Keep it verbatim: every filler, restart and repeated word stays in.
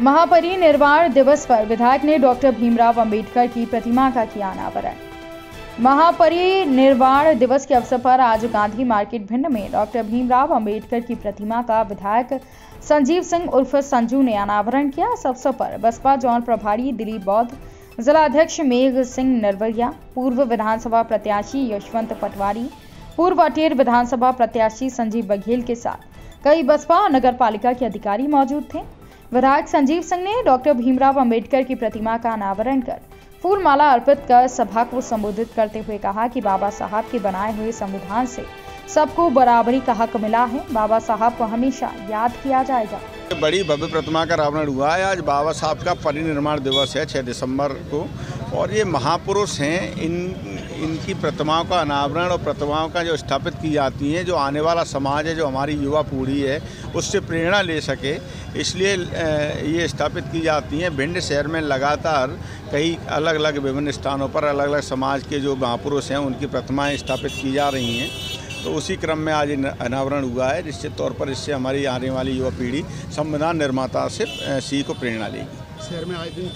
महापरिनिर्वाण दिवस पर विधायक ने डॉक्टर भीमराव अंबेडकर की प्रतिमा का किया अनावरण। महापरिनिर्वाण दिवस के अवसर पर आज गांधी मार्केट भिंड में डॉक्टर भीमराव अंबेडकर की प्रतिमा का विधायक संजीव सिंह उर्फ संजू ने अनावरण किया। इस अवसर पर बसपा जौन प्रभारी दिलीप बौद्ध, जिला अध्यक्ष मेघ सिंह नरवरिया, पूर्व विधानसभा प्रत्याशी यशवंत पटवारी, पूर्व अटेर विधानसभा प्रत्याशी संजीव बघेल के साथ कई बसपा और नगर पालिका के अधिकारी मौजूद थे। विधायक संजीव सिंह ने डॉक्टर भीमराव अंबेडकर की प्रतिमा का अनावरण कर फूल माला अर्पित कर सभा को संबोधित करते हुए कहा कि बाबा साहब के बनाए हुए संविधान से सबको बराबरी का हक मिला है। बाबा साहब को हमेशा याद किया जाएगा। बड़ी भव्य प्रतिमा का अनावरण हुआ है। आज बाबा साहब का परिनिर्वाण दिवस है छह दिसंबर को, और ये महापुरुष हैं। इन इनकी प्रतिमाओं का अनावरण और प्रतिमाओं का जो स्थापित की जाती हैं, जो आने वाला समाज है, जो हमारी युवा पीढ़ी है, उससे प्रेरणा ले सके, इसलिए ये स्थापित की जाती हैं। भिंड शहर में लगातार कई अलग अलग विभिन्न स्थानों पर अलग अलग समाज के जो महापुरुष हैं उनकी प्रतिमाएं स्थापित की जा रही हैं। तो उसी क्रम में आज अनावरण हुआ है। निश्चित तौर पर इससे हमारी आने वाली युवा पीढ़ी संविधान निर्माता से सीख को प्रेरणा लेगी। शहर में आए दिन